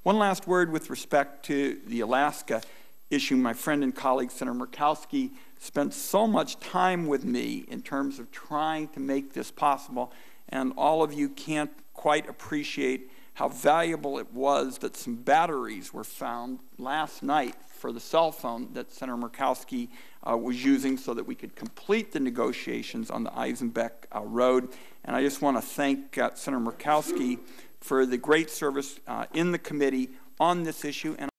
One last word with respect to the Alaska issue. My friend and colleague, Senator Murkowski, spent so much time with me in terms of trying to make this possible, and all of you can't quite appreciate how valuable it was that some batteries were found last night for the cell phone that Senator Murkowski was using so that we could complete the negotiations on the Eisenbeck Road. And I just want to thank Senator Murkowski for the great service in the committee on this issue. And